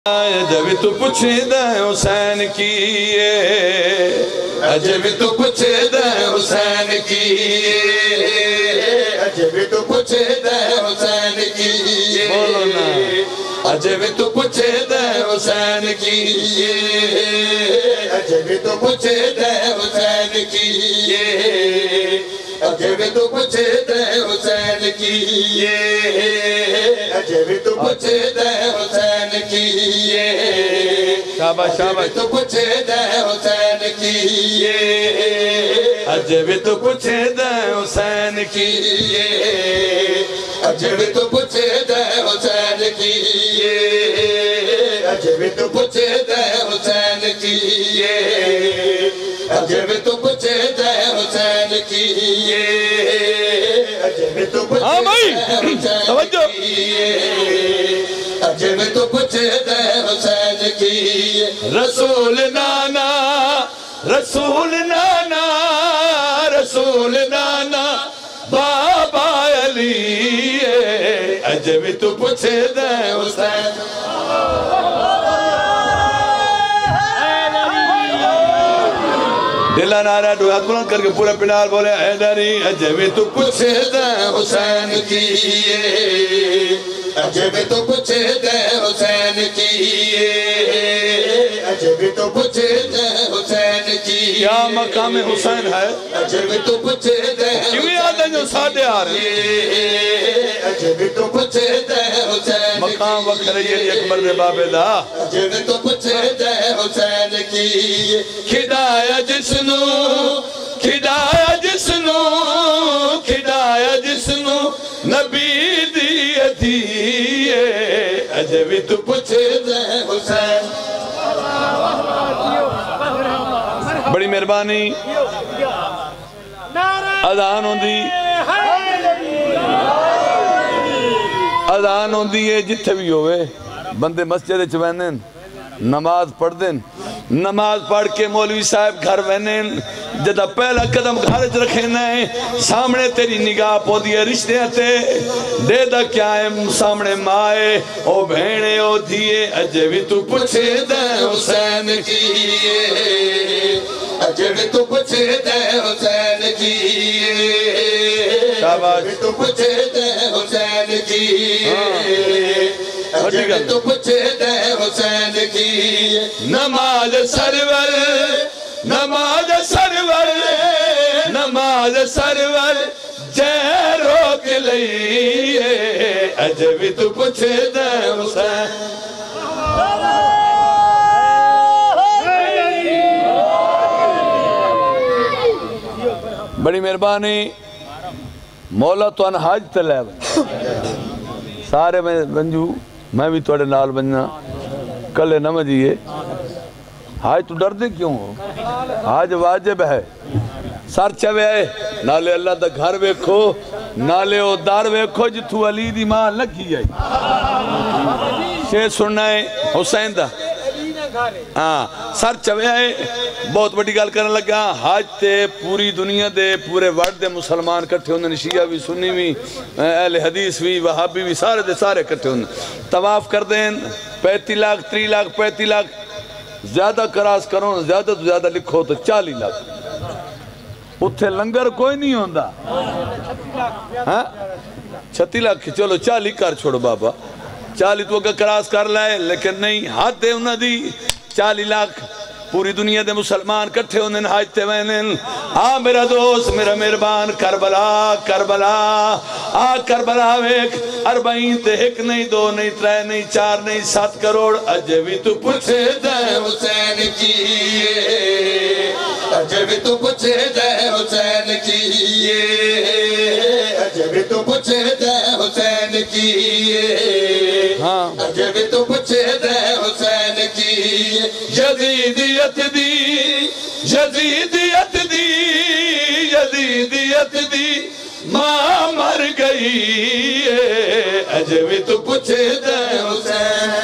جب تو پوچھے دے حسین کی جب تو پوچھے دے حسین کی جب تو پوچھے دے حسین کی بولو نا جب تو پوچھے دے حسین کی جب تو پوچھے دے حسین کی جب تو پوچھے دے حسین کی جب تو پوچھے دے حسین کی شاباش شاباش تو پوچھے دے حسین کی جب تو پوچھے دے حسین کی جب تو پوچھے دے حسین کی جب تو پوچھے دے حسین کی جب تو پوچھے دے حسین کی جب تو پوچھے جب تو پوچھے دے حسین کی رسول نانا رسول نانا رسول نانا بابا علی جب تو پوچھے دے حسین دلہ نعرہ دو ہاتھ بلند کر کے پورا پنال بولے حیدری جب تو پوچھے دے حسین کی جب تو پوچھے دے حسین کی جب تو پوچھے دے حسین کی کیا مقام حسین ہے جب تو پوچھے دے کیوں یاد ہے جو ساڑھے آ رہے جب تو پوچھے دے حسین مقام وقت رہی اکبر دے بابے دا جب تو پوچھے دے حسین کی کھدایا جسنو کھدایا جسنو کھدایا جسنو نبی دیتی جب تو پوچھے دے حسین بڑی مہربانی اذان ہوندی اذان ہوندی ہے جتھے بھی ہوئے بندے مسجد چوینن نماز پڑھ دیں نماز پڑھ کے مولوی صاحب گھر وینن جدہ پہلا قدم گھرج رکھیں سامنے تیری نگاہ پو دیئے رشتے آتے دے دا کیا ہے سامنے مائے او بھینے او دیئے جب تو پوچھے دے حسین کی جب تو پوچھے دے حسین کی جب تو پوچھے دے حسین کی جب تو پوچھے دے حسین کی نماز سرور نماز سرور نماز سرور جے روک لئیے جب تو پوچھے دے حسین بڑی مہربانی مولا تو انحاج تلے سارے میں بنجو میں بھی توڑے نال بننا کلے نہ مجھئے حاج تو ڈر دے کیوں ہو حاج واجب ہے سار چوے آئے نالے اللہ دا گھر ویکھو نالے او دار ویکھو جتھو علی دی ماں لگی آئی شے سننا ہے حسین دا سر چوے آئے بہت بڑی گال کرنے لگا حاج تے پوری دنیا دے پورے ورد دے مسلمان کٹھے ہوندے شیعہ بھی سنی بھی اہل حدیث بھی وہابی بھی سارے دے سارے کٹھے ہوندے طواف کر دیں 35 لاکھ 30 لاکھ 35 لاکھ زیادہ کراس کرو زیادہ تو زیادہ لکھو تو 40 لاکھ اتھے لنگر کوئی نہیں ہوندہ 36 لاکھ چلو 40 کر چھوڑو بابا 40 تو اگر کراس کر لائے لیکن نہیں ہاتھ دے انہا دی 40 لاکھ پوری دنیا دے مسلمان کٹھے ہوندن حاجتے وینن میرا دوست میرا مہربان کربلا کربلا کربلا ویک 40 تے 1 نہیں 2 نہیں 3 نہیں 4 نہیں 7 کروڑ بھی تو پوچھے دے حسین کی بھی تو پوچھے دے حسین کی بھی تو پوچھے دے حسین کی بھی تو پوچھے دے حسین کی یزیدیت دی یزیدیت دی یزیدیت دی ماں مر گئی بھی تو پوچھے دے حسین